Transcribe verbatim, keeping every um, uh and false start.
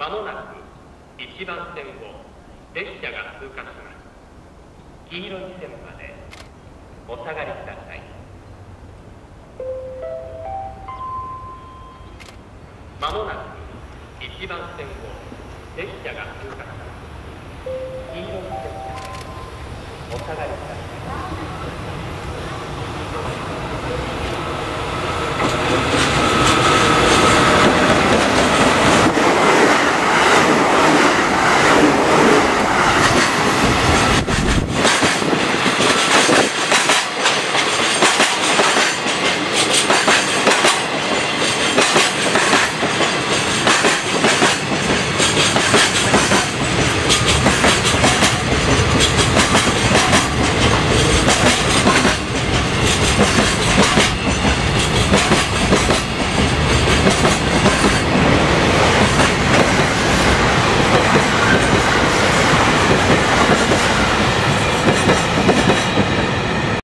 まもなくいちばん線を列車が通過します。黄色い線までお下がりください。まもなくいちばん線を列車が通過します。黄色い線までお下がりください。